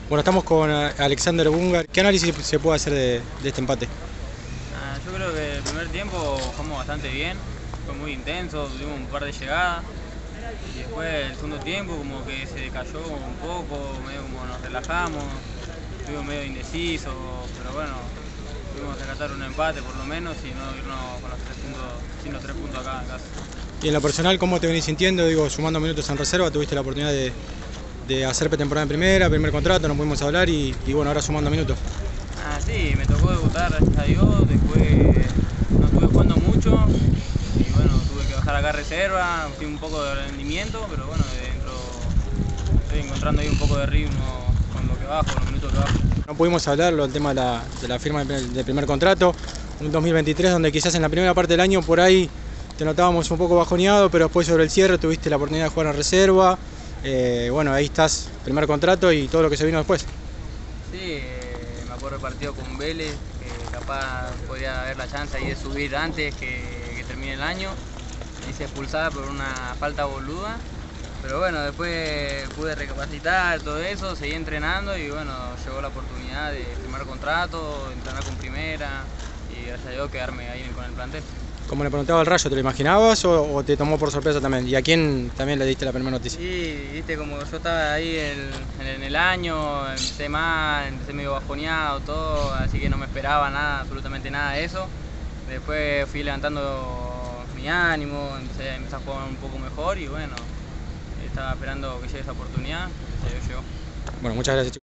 Bueno, estamos con Alexander Bungar. ¿Qué análisis se puede hacer de este empate? Yo creo que el primer tiempo jugamos bastante bien, fue muy intenso, tuvimos un par de llegadas y después el segundo tiempo como que se decayó un poco, medio como nos relajamos, estuvimos medio indecisos, pero bueno, pudimos rescatar un empate por lo menos y no irnos con los 3 puntos, sin los 3 puntos acá en casa. Y en lo personal, ¿cómo te venís sintiendo? Digo, sumando minutos en reserva, tuviste la oportunidad de hacer pretemporada en primera, primer contrato, no pudimos hablar y bueno, ahora sumando minutos. Sí, me tocó debutar, gracias a Dios, después no estuve jugando mucho y bueno, tuve que bajar acá a reserva, fui un poco de rendimiento, pero bueno, de dentro estoy encontrando ahí un poco de ritmo con lo que bajo, con los minutos que bajo. No pudimos hablarlo, el tema de la firma del primer contrato, un 2023 donde quizás en la primera parte del año por ahí te notábamos un poco bajoneado, pero después sobre el cierre tuviste la oportunidad de jugar en reserva. Bueno, ahí estás, primer contrato y todo lo que se vino después. Sí, me acuerdo el partido con Vélez, que capaz podía haber la chance ahí de subir antes que termine el año. Me hice expulsar por una falta boluda, pero bueno, después pude recapacitar todo eso, seguí entrenando y bueno, llegó la oportunidad de firmar contrato, entrenar con primera y gracias a Dios quedarme ahí con el plantel. Como le preguntaba al Rayo, ¿te lo imaginabas o te tomó por sorpresa también? ¿Y a quién también le diste la primera noticia? Sí, viste, como yo estaba ahí en el año, empecé mal, empecé medio bajoneado, todo, así que no me esperaba nada, absolutamente nada de eso. Después fui levantando mi ánimo, empecé a jugar un poco mejor y bueno, estaba esperando que llegue esa oportunidad, y se llegó. Bueno, muchas gracias, chicos.